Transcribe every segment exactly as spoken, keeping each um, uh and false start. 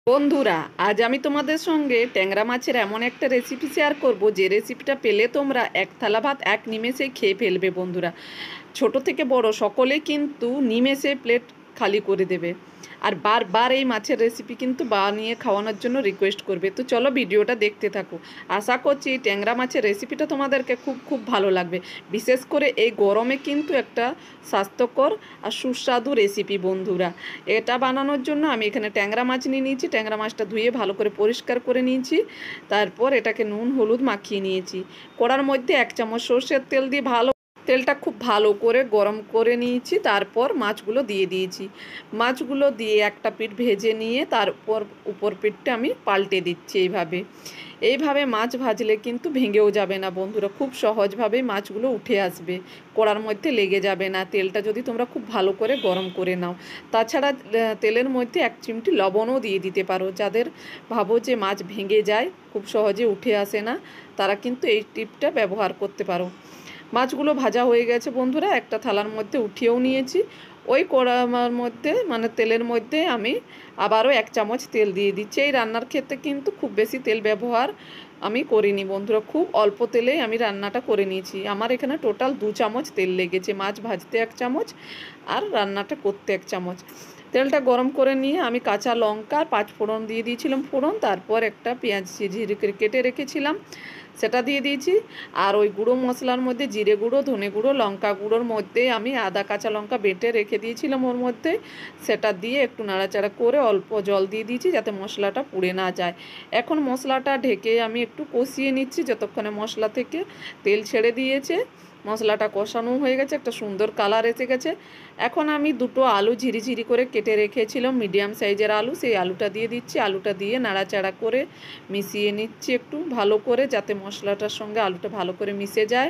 বন্ধুরা, আজ আমি তোমাদের সঙ্গে ট্যাংরা মাছের এমন একটা রেসিপি শেয়ার করব যে রেসিপিটা পেলে তোমরা এক থালা ভাত এক নিমেষেই খেয়ে ফেলবে। বন্ধুরা, ছোট থেকে বড় সকলে কিন্তু নিমেষে প্লেট খালি করে দেবে আর বারবার এই মাছের রেসিপি কিন্তু বানিয়ে খাওয়ানোর জন্য রিকোয়েস্ট করবে। তো চলো ভিডিওটা দেখতে থাকো। আশা করছি ট্যাংরা মাছের রেসিপিটা তোমাদেরকে খুব খুব ভালো লাগবে। বিশেষ করে এই গরমে কিন্তু একটা স্বাস্থ্যকর আর সুস্বাদু রেসিপি। বন্ধুরা, এটা বানানোর জন্য আমি এখানে ট্যাংরা মাছ নিয়ে নিয়েছি। ট্যাংরা মাছটা ধুয়ে ভালো করে পরিষ্কার করে নিয়েছি। তারপর এটাকে নুন হলুদ মাখিয়ে নিয়েছি। কড়ার মধ্যে এক চামচ সর্ষের তেল দিয়ে ভালো তেলটা খুব ভালো করে গরম করে নিয়েছি। তারপর মাছগুলো দিয়ে দিয়েছি। মাছগুলো দিয়ে একটা পিঠ ভেজে নিয়ে তারপর উপর পিঠটা আমি পাল্টে দিচ্ছি। এইভাবে এইভাবে মাছ ভাজলে কিন্তু ভেঙেও যাবে না বন্ধুরা, খুব সহজভাবেই মাছগুলো উঠে আসবে, কড়ার মধ্যে লেগে যাবে না। তেলটা যদি তোমরা খুব ভালো করে গরম করে নাও। তাছাড়া তেলের মধ্যে এক চিমটি লবণও দিয়ে দিতে পারো। যাদের ভাবো যে মাছ ভেঙে যায়, খুব সহজে উঠে আসে না, তারা কিন্তু এই টিপটা ব্যবহার করতে পারো। মাছগুলো ভাজা হয়ে গেছে বন্ধুরা, একটা থালার মধ্যে উঠিয়েও নিয়েছি। ওই কড়ার মধ্যে মানে তেলের মধ্যে আমি আবারও এক চামচ তেল দিয়ে দিচ্ছি। এই রান্নার ক্ষেত্রে কিন্তু খুব বেশি তেল ব্যবহার আমি করিনি বন্ধুরা, খুব অল্প তেলেই আমি রান্নাটা করে নিয়েছি। আমার এখানে টোটাল দু চামচ তেল লেগেছে, মাছ ভাজতে এক চামচ আর রান্নাটা করতে এক চামচ। তেলটা গরম করে নিয়ে আমি কাঁচা লঙ্কা পাঁচ ফোড়ন দিয়ে দিয়েছিলাম ফোড়ন, তারপর একটা পেঁয়াজ ঝিরি করে কেটে রেখেছিলাম সেটা দিয়ে দিয়েছি। আর ওই গুঁড়ো মশলার মধ্যে জিরে গুঁড়ো, ধনে গুঁড়ো, লঙ্কা গুঁড়োর মধ্যে আমি আদা কাঁচা লঙ্কা বেটে রেখে দিয়েছিলাম ওর মধ্যে, সেটা দিয়ে একটু নাড়াচাড়া করে অল্প জল দিয়ে দিয়েছি যাতে মশলাটা পুড়ে না যায়। এখন মশলাটা ঢেকে আমি একটু কষিয়ে নিচ্ছি যতক্ষণে মশলা থেকে তেল ছেড়ে দিয়েছে। মশলাটা কষানো হয়ে গেছে, একটা সুন্দর কালার এসে গেছে। এখন আমি দুটো আলু ঝিরিঝিরি করে কেটে রেখেছিলাম, মিডিয়াম সাইজের আলু, সেই আলুটা দিয়ে দিচ্ছি। আলুটা দিয়ে নাড়াচাড়া করে মিশিয়ে নিচ্ছি একটু ভালো করে, যাতে মশলাটার সঙ্গে আলুটা ভালো করে মিশে যায়।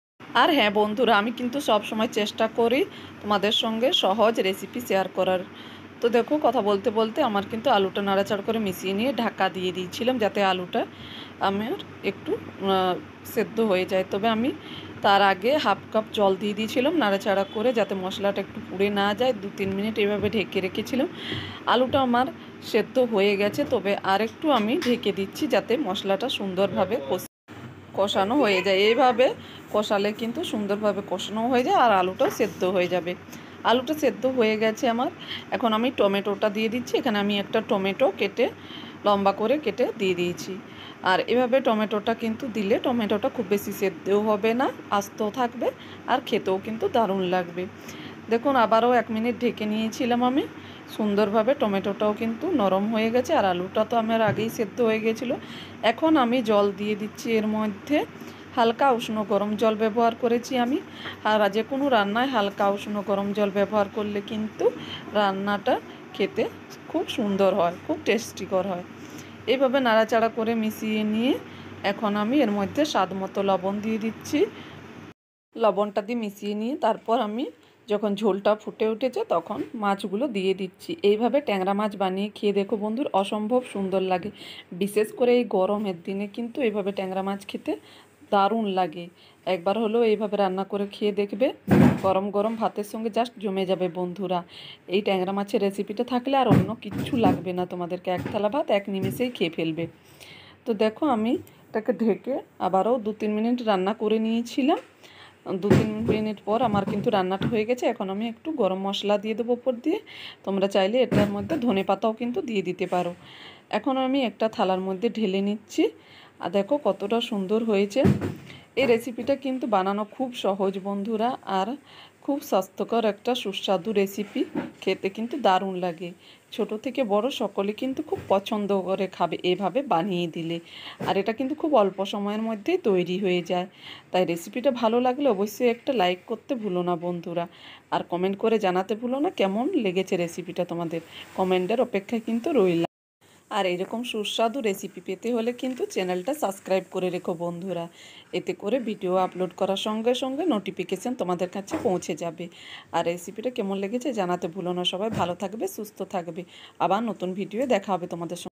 আর হ্যাঁ বন্ধুরা, আমি কিন্তু সব সময় চেষ্টা করি তোমাদের সঙ্গে সহজ রেসিপি শেয়ার করার। তো দেখো, কথা বলতে বলতে আমার কিন্তু আলুটা নাড়াচাড়া করে মিশিয়ে নিয়ে ঢাকা দিয়ে দিয়েছিলাম যাতে আলুটা আমার একটু সেদ্ধ হয়ে যায়। তবে আমি তার আগে হাফ কাপ জল দিয়ে দিয়েছিলাম নাড়াচাড়া করে, যাতে মশলাটা একটু পুড়ে না যায়। দু তিন মিনিট এভাবে ঢেকে রেখেছিলাম। আলুটা আমার সেদ্ধ হয়ে গেছে, তবে আর একটু আমি ঢেকে দিচ্ছি যাতে মশলাটা সুন্দরভাবে কষানো হয়ে যায়। এইভাবে কষালে কিন্তু সুন্দরভাবে কষানো হয়ে যায় আর আলুটাও সেদ্ধ হয়ে যাবে। আলুটা সেদ্ধ হয়ে গেছে আমার। এখন আমি টমেটোটা দিয়ে দিচ্ছি। এখানে আমি একটা টমেটো কেটে লম্বা করে কেটে দিয়ে দিয়েছি। আর এভাবে টমেটোটা কিন্তু দিলে টমেটোটা খুব বেশি সেদ্ধও হবে না, আস্ত থাকবে আর খেতেও কিন্তু দারুণ লাগবে। দেখুন, আবারও এক মিনিট ঢেকে নিয়েছিলাম আমি। সুন্দরভাবে টমেটোটাও কিন্তু নরম হয়ে গেছে আর আলুটা তো আমার আগেই সেদ্ধ হয়ে গেছিলো। এখন আমি জল দিয়ে দিচ্ছি। এর মধ্যে হালকা উষ্ণ গরম জল ব্যবহার করেছি আমি। আর যে কোনো রান্নায় হালকা উষ্ণ গরম জল ব্যবহার করলে কিন্তু রান্নাটা খেতে খুব সুন্দর হয়, খুব টেস্টিকর হয়। এইভাবে নাড়াচাড়া করে মিশিয়ে নিয়ে এখন আমি এর মধ্যে স্বাদ মতো লবণ দিয়ে দিচ্ছি। লবণটা দিয়ে মিশিয়ে নিয়ে তারপর আমি যখন ঝোলটা ফুটে উঠেছে তখন মাছগুলো দিয়ে দিচ্ছি। এইভাবে ট্যাংরা মাছ বানিয়ে খেয়ে দেখো বন্ধুর, অসম্ভব সুন্দর লাগে। বিশেষ করে এই গরমের দিনে কিন্তু এইভাবে ট্যাংরা মাছ খেতে দারুণ লাগে। একবার হলেও এইভাবে রান্না করে খেয়ে দেখবে, গরম গরম ভাতের সঙ্গে জাস্ট জমে যাবে বন্ধুরা। এই ট্যাংরা মাছের রেসিপিটা থাকলে আর অন্য কিচ্ছু লাগবে না তোমাদেরকে, এক থালা ভাত এক নিমেষেই খেয়ে ফেলবে। তো দেখো, আমি এটাকে ঢেকে আবারও দু তিন মিনিট রান্না করে নিয়েছিলাম। দু তিন মিনিট পর আমার কিন্তু রান্নাটা হয়ে গেছে। এখন আমি একটু গরম মশলা দিয়ে দেবো ওপর দিয়ে। তোমরা চাইলে এটার মধ্যে ধনে পাতাও কিন্তু দিয়ে দিতে পারো। এখন আমি একটা থালার মধ্যে ঢেলে নিচ্ছি। আর দেখো কতটা সুন্দর হয়েছে। এই রেসিপিটা কিন্তু বানানো খুব সহজ বন্ধুরা, আর খুব স্বাস্থ্যকর একটা সুস্বাদু রেসিপি। খেতে কিন্তু দারুণ লাগে। ছোট থেকে বড় সকলে কিন্তু খুব পছন্দ করে খাবে এভাবে বানিয়ে দিলে। আর এটা কিন্তু খুব অল্প সময়ের মধ্যেই তৈরি হয়ে যায়। তাই রেসিপিটা ভালো লাগলে অবশ্যই একটা লাইক করতে ভুলো না বন্ধুরা। আর কমেন্ট করে জানাতে ভুলো না কেমন লেগেছে রেসিপিটা তোমাদের। কমেন্টের অপেক্ষায় কিন্তু রইলাম। আর এরকম সুস্বাদু রেসিপি পেতে হলে কিন্তু চ্যানেলটা সাবস্ক্রাইব করে রেখো বন্ধুরা। এতে করে ভিডিও আপলোড করার সঙ্গে সঙ্গে নোটিফিকেশান তোমাদের কাছে পৌঁছে যাবে। আর রেসিপিটা কেমন লেগেছে জানাতে ভুলো না। সবাই ভালো থাকবে, সুস্থ থাকবে। আবার নতুন ভিডিও দেখা হবে তোমাদের সঙ্গে।